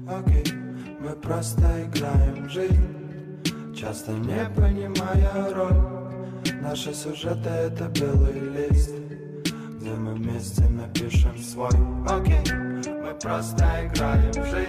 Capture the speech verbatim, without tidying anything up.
окей, мы просто играем в жизнь, часто не понимая роль. Наши сюжеты — это белый лист, где мы вместе напишем свой. Окей, мы просто играем в жизнь.